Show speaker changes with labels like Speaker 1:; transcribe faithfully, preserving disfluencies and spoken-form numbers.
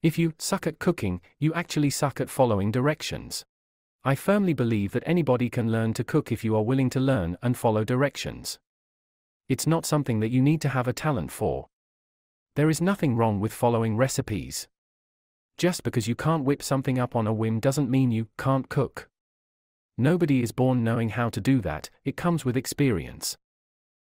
Speaker 1: If you suck at cooking, you actually suck at following directions. I firmly believe that anybody can learn to cook if you are willing to learn and follow directions. It's not something that you need to have a talent for. There is nothing wrong with following recipes. Just because you can't whip something up on a whim doesn't mean you can't cook. Nobody is born knowing how to do that, it comes with experience.